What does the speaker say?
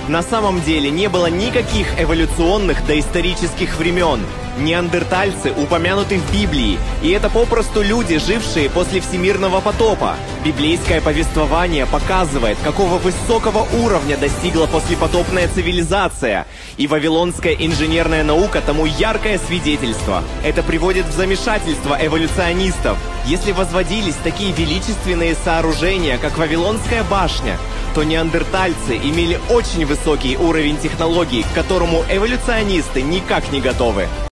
На самом деле не было никаких эволюционных доисторических времен. Неандертальцы упомянуты в Библии, и это попросту люди, жившие после всемирного потопа. Библейское повествование показывает, какого высокого уровня достигла послепотопная цивилизация. И вавилонская инженерная наука тому яркое свидетельство. Это приводит в замешательство эволюционистов. Если возводились такие величественные сооружения, как Вавилонская башня, то неандертальцы имели очень высокий уровень технологий, к которому эволюционисты никак не готовы.